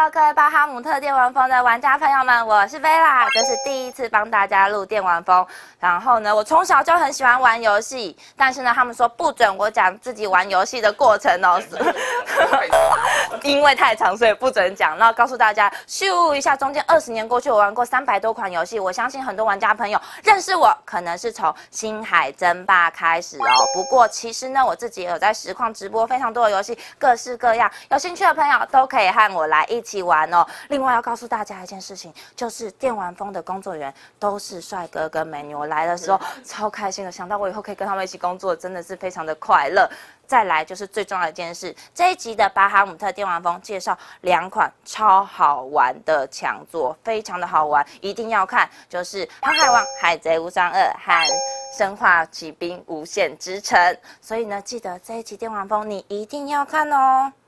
Hello， 各位巴哈姆特电玩风的玩家朋友们，我是贝拉，这是第一次帮大家录电玩风。然后呢，我从小就很喜欢玩游戏，但是呢，他们说不准我讲自己玩游戏的过程哦，因为太长，所以不准讲。然后告诉大家，咻一下，中间20年过去，我玩过300多款游戏。我相信很多玩家朋友认识我，可能是从星海争霸开始哦。不过其实呢，我自己也有在实况直播非常多的游戏，各式各样，有兴趣的朋友都可以和我来一起玩哦。另外要告诉大家一件事情，就是电玩风的工作人员都是帅哥跟美女，我来的时候超开心的，想到我以后可以跟他们一起工作，真的是非常的快乐。再来就是最重要的一件事，这一集的巴哈姆特电玩风介绍2款超好玩的强作，非常的好玩，一定要看，就是《航海王海贼无双2》和《生化奇兵：无限之城》。所以呢，记得这一集电玩风你一定要看哦。